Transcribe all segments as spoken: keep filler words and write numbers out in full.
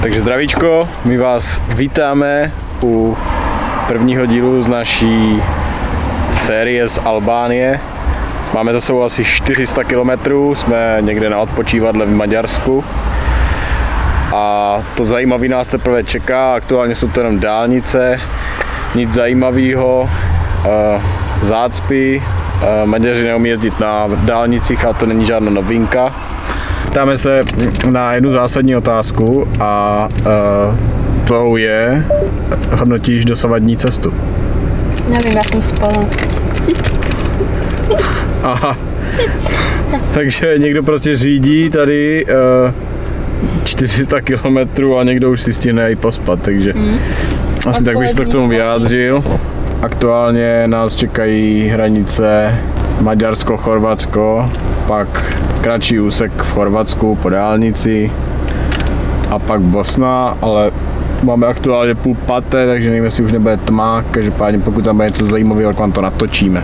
Takže zdravíčko, my vás vítáme u prvního dílu z naší série z Albánie. Máme za sebou asi čtyři sta kilometrů, jsme někde na odpočívadle v Maďarsku. A to zajímavé nás teprve čeká, aktuálně jsou to jenom dálnice, nic zajímavého, zácpy, Maďaři neumí jezdit na dálnicích, ale to není žádná novinka. Ptáme se na jednu zásadní otázku a uh, tou je, hodnotíš dosavadní cestu? Nevím, já jsem spala. Aha, takže někdo prostě řídí tady uh, čtyři sta kilometrů a někdo už si stihne i pospat, takže mm. asi tak bych se to k tomu vyjádřil. Aktuálně nás čekají hranice Maďarsko-Chorvatsko, pak kratší úsek v Chorvatsku po dálnici a pak Bosna, ale máme aktuálně půl páté, takže nevím, jestli už nebude tma, každopádně pokud tam bude něco zajímavého, tak vám to natočíme.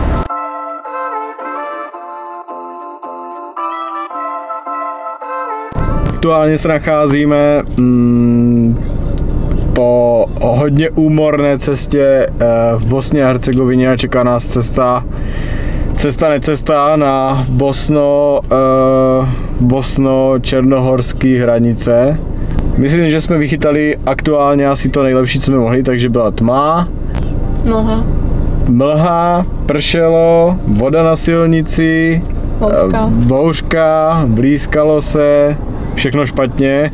Aktuálně se nacházíme mm, po hodně úmorné cestě v Bosně a Hercegovině a čeká nás cesta, cesta necesta na Bosno, Bosno-černohorský hranice. Myslím, že jsme vychytali aktuálně asi to nejlepší, co jsme mohli, takže byla tma, Mlha, mlha, pršelo, voda na silnici, bouřka, bouřka, blízkalo se, všechno špatně.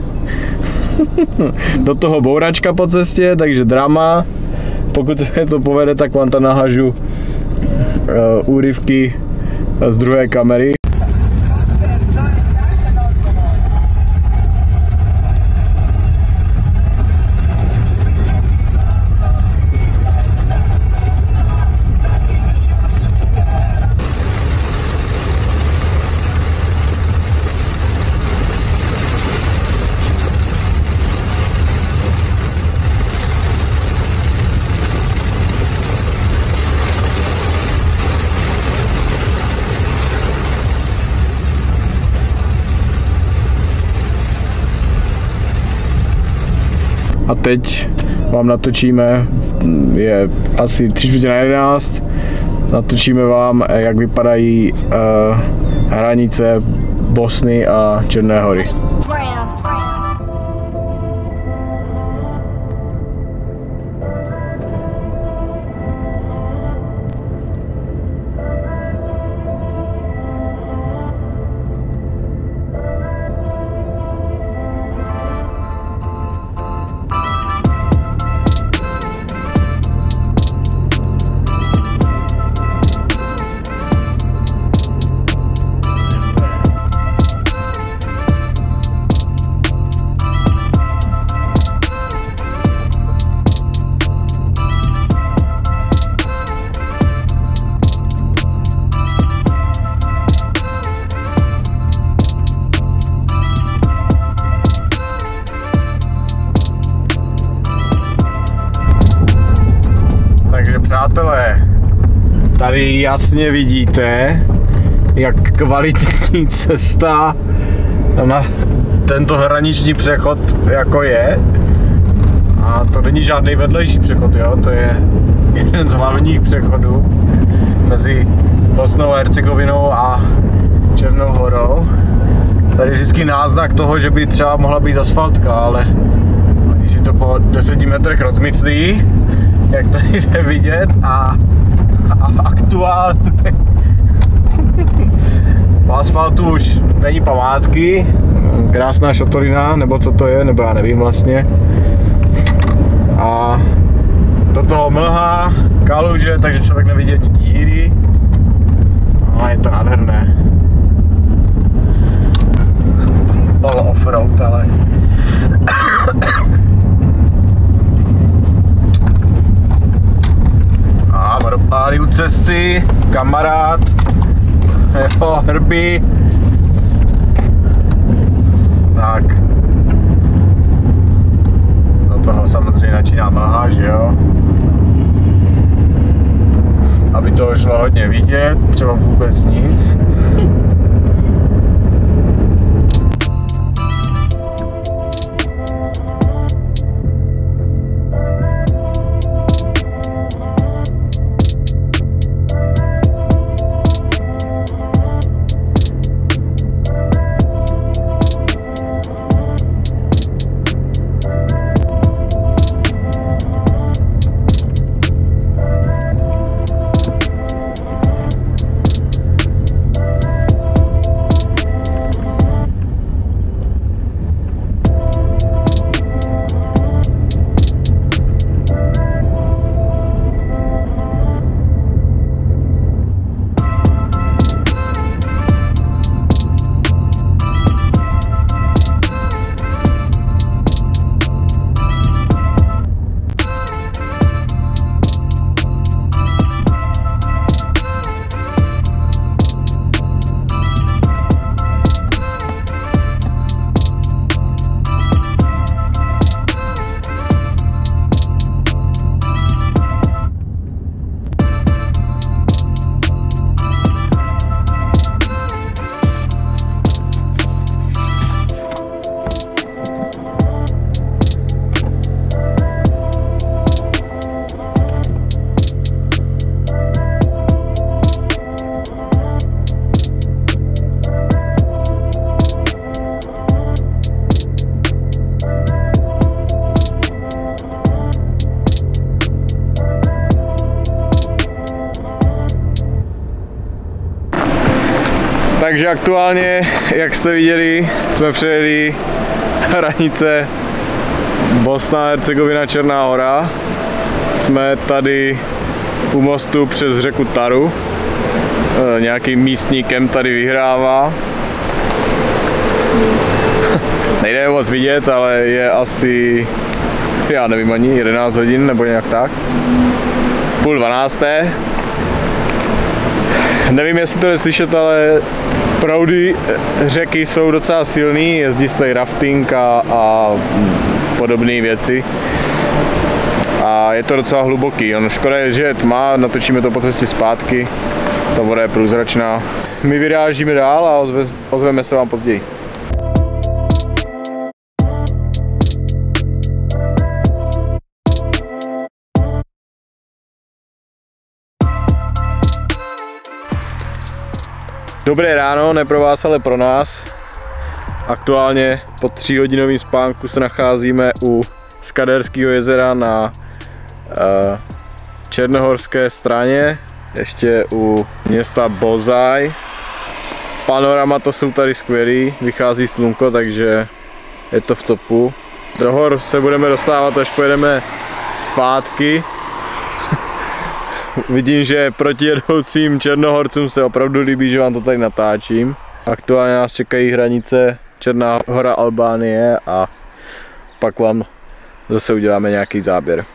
Do toho bouračka po cestě, takže drama. Pokud se to povede, tak vám tam nahažu uh, úryvky z druhé kamery. A teď vám natočíme, je asi tři čtvrtě na jedenáct, natočíme vám, jak vypadají uh, hranice Bosny a Černé Hory. Přátelé, tady jasně vidíte, jak kvalitní cesta na tento hraniční přechod jako je. A to není žádný vedlejší přechod, jo? To je jeden z hlavních přechodů mezi Bosnou a Hercegovinou a Černou Horou. Tady je vždycky náznak toho, že by třeba mohla být asfaltka, ale oni si to po deseti metrech rozmyslí, jak tady jde vidět, a, a aktuálně po asfaltu už není památky, krásná šatorina, nebo co to je, nebo já nevím vlastně. A do toho mlha, kaluže, takže člověk nevidí ani díry. A je to nádherné. Tohle offroad, ale a pár u cesty, kamarád, jeho hrby. Tak. Do toho samozřejmě začíná mlha, že jo? Aby to šlo hodně vidět, třeba vůbec nic. Takže aktuálně, jak jste viděli, jsme přejeli hranice Bosna a Hercegovina Černá Hora. Jsme tady u mostu přes řeku Taru. Nějaký místní kemp tady vyhrává. Nejde moc vidět, ale je asi, já nevím ani, jedenáct hodin nebo nějak tak. Půl dvanácté. Nevím, jestli to je slyšet, ale proudy řeky jsou docela silný, jezdí se tady rafting a, a podobné věci. A je to docela hluboký. Ono škoda je, že je tma, natočíme to po cestě zpátky. Ta voda je průzračná. My vyrážíme dál a ozve, ozveme se vám později. Dobré ráno, ne pro vás, ale pro nás. Aktuálně po tříhodinovém spánku se nacházíme u Skaderského jezera na uh, černohorské straně, ještě u města Bozaj. Panorama to jsou tady skvělý, vychází slunko, takže je to v topu. Do hor se budeme dostávat, až pojedeme zpátky. Vidím, že protijedoucím Černohorcům se opravdu líbí, že vám to tady natáčím. Aktuálně nás čekají hranice Černá Hora Albánie a pak vám zase uděláme nějaký záběr.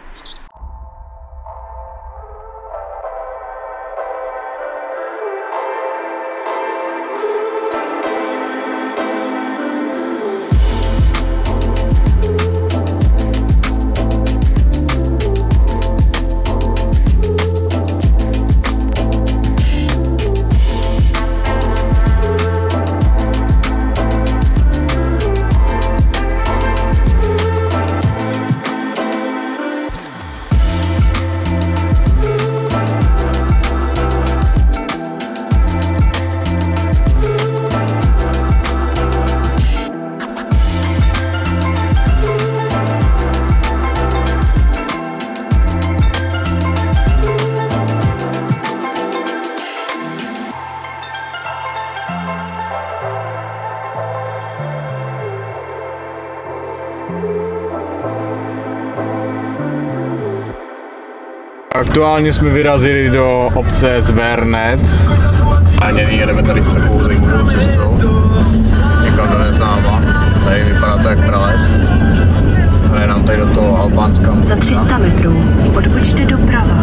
Aktuálně jsme vyrazili do obce Zvernec. A nyní jedeme tady takovou zajímavou cestou. Někam do neznáma. Tady vypadá to jak prales. A je nám tady do toho Albánska. Za tři sta metrů odbočte doprava.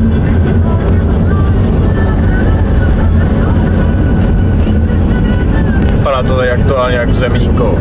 Vypadá to tady aktuálně jak v Zemníkov.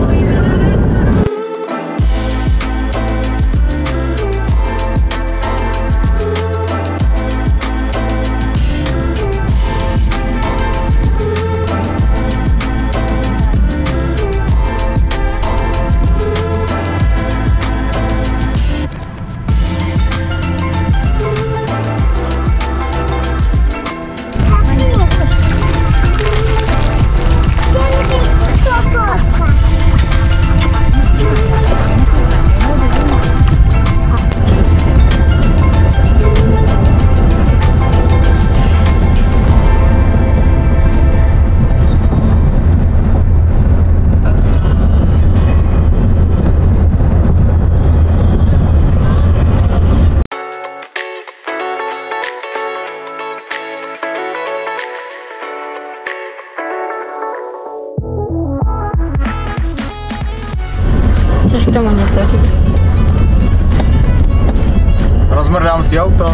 Chceš k tomu něco říct? Rozmrdám si auto.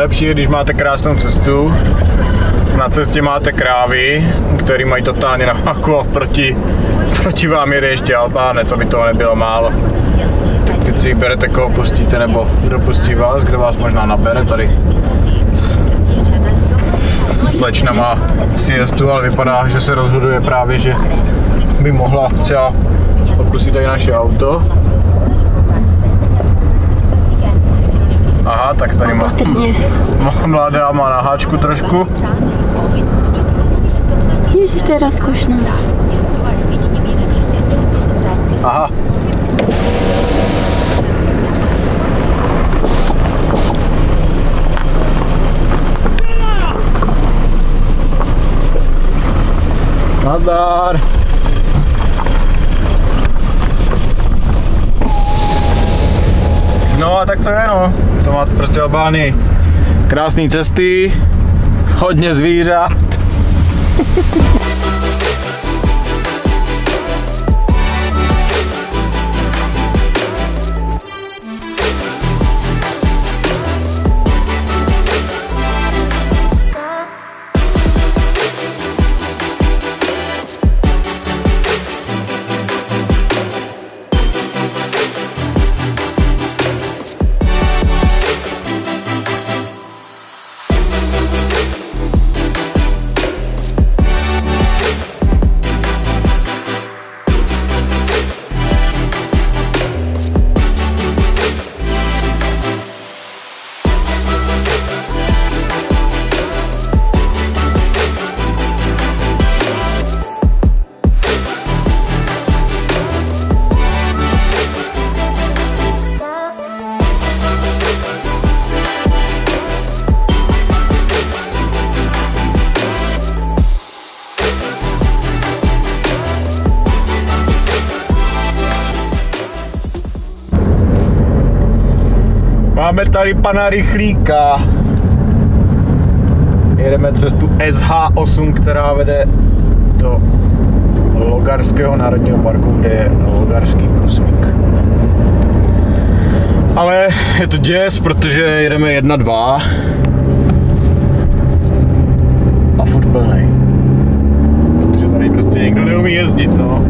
nejlepší je, když máte krásnou cestu. Na cestě máte krávy, který mají totálně na haku a proti, proti vám jede ještě Albánec, aby toho nebylo málo. Tak teď si berete, koho pustíte, nebo kdo pustí vás, kdo vás možná nabere. Tady slečna má siestu, ale vypadá, že se rozhoduje právě, že by mohla třeba pokusit tady naše auto. Aha, tak tady má, má mladá, má na háčku trošku. Ježiš, to je rozkošné. Aha. Nazdar. No a tak to je, no. To máte prostě Albánii. Krásné cesty, hodně zvířat. Máme tady pana Rychlíka. Jedeme cestu S H osm, která vede do Logarského národního parku, kde je Logarský průsmyk. Ale je to děs, protože jedeme jedna dva a furt plnej. Protože tady prostě někdo neumí jezdit, no.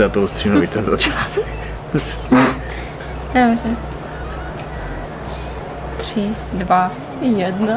na to ustřínový ten začátek. Dobře. Tři, dva, jedna.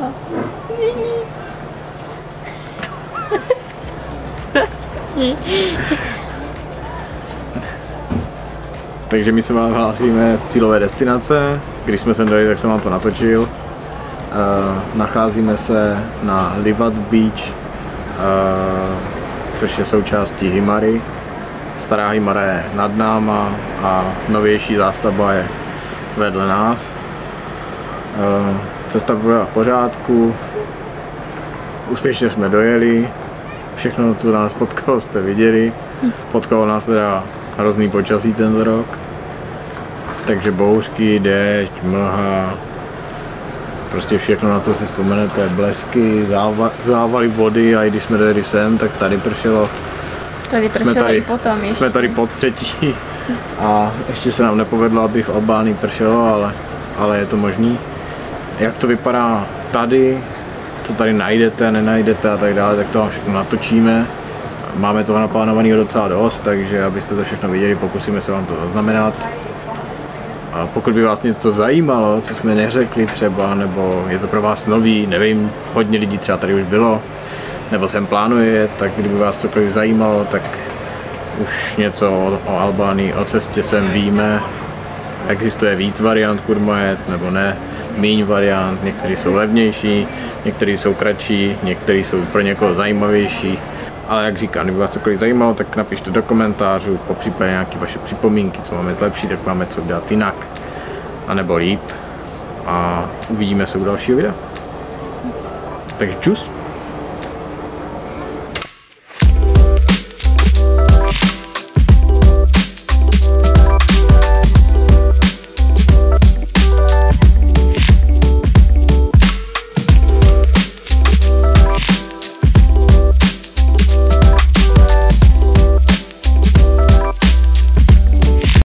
Takže my se vám hlásíme z cílové destinace. Když jsme sem dali, tak jsem vám to natočil. Uh, nacházíme se na Livat Beach, uh, což je součástí Himary. Stará Himara je nad náma a novější zástavba je vedle nás. Uh, cesta byla v pořádku, úspěšně jsme dojeli, všechno, co nás potkalo, jste viděli. Potkalo nás teda hrozný počasí tento rok, takže bouřky, déšť, mlha, prostě všechno, na co si vzpomenete, blesky, záva, závaly vody, a i když jsme dojeli sem, tak tady pršelo. Tady pršelo jsme tady, i potom ještě. Jsme tady pod třetí a ještě se nám nepovedlo, aby v Albánii pršelo, ale, ale je to možný. Jak to vypadá tady, co tady najdete, nenajdete a tak dále, tak to vám všechno natočíme. Máme toho naplánovaného docela dost, takže abyste to všechno viděli, pokusíme se vám to zaznamenat. A pokud by vás něco zajímalo, co jsme neřekli třeba, nebo je to pro vás nový, nevím, hodně lidí třeba tady už bylo, nebo sem plánuje, tak kdyby vás cokoliv zajímalo, tak už něco o, o Albánii, o cestě sem víme. Existuje víc variant, kud má jet, nebo ne, míň variant, některé jsou levnější, některé jsou kratší, některé jsou pro někoho zajímavější. Ale jak říkám, kdyby vás cokoliv zajímalo, tak napište do komentářů, popřípadě nějaké vaše připomínky, co máme zlepšit, tak máme co udělat jinak, anebo líp. A uvidíme se u dalšího videa. Takže čus!